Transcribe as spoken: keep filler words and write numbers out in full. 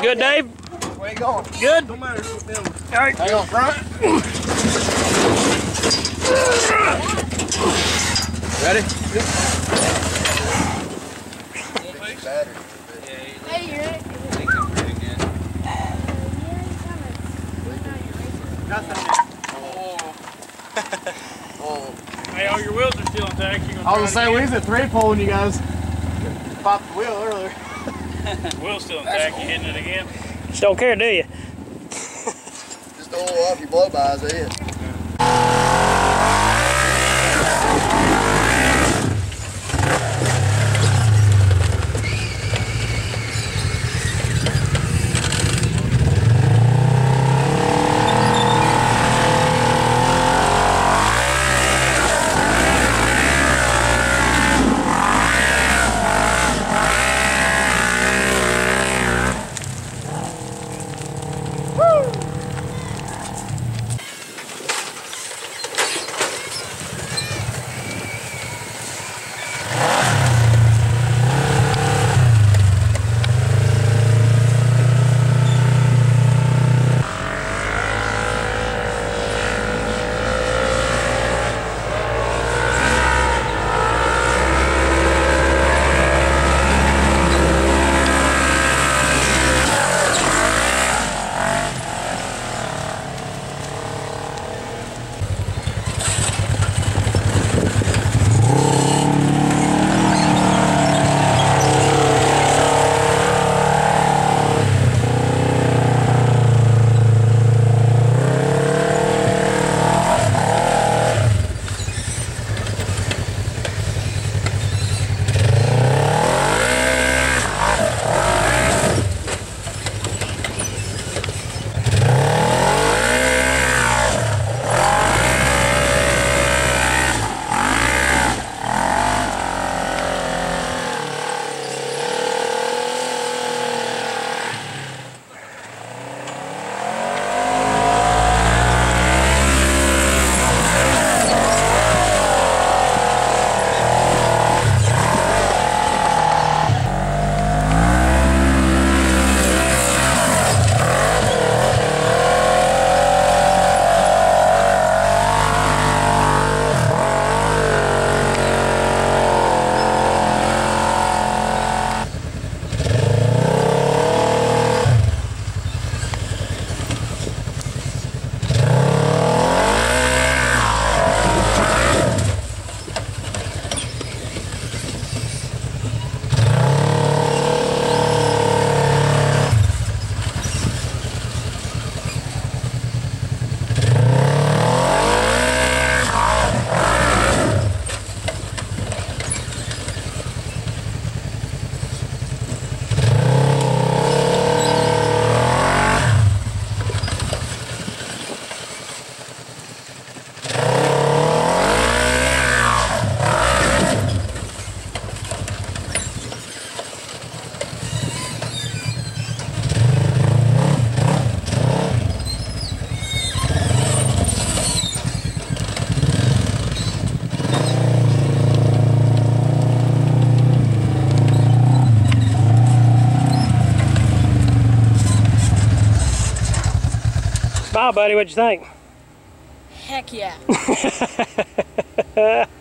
good, Dave? Where you going? Good? No matter with them. All right. Hang on front. Ready? Hey, you're right. Oh. Hey, all your wheels are still intact. You I was gonna say, we was at three pole when you guys popped the wheel earlier. The wheel's still intact. You hitting it again? Just don't care, do you? Just don't off your blow bys, that's it. Smile, buddy. What'd you think? Heck yeah.